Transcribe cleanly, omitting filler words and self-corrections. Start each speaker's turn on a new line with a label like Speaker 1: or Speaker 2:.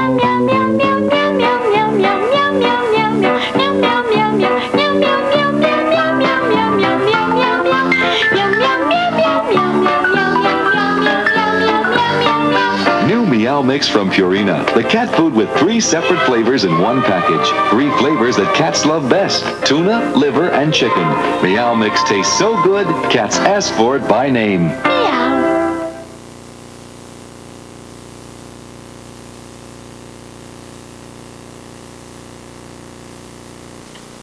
Speaker 1: New Meow Mix from Purina, the cat food with 3 separate flavors in one package. 3 flavors that cats love best: tuna, liver, and chicken. Meow Mix tastes so good, cats ask for it by name.
Speaker 2: Meow.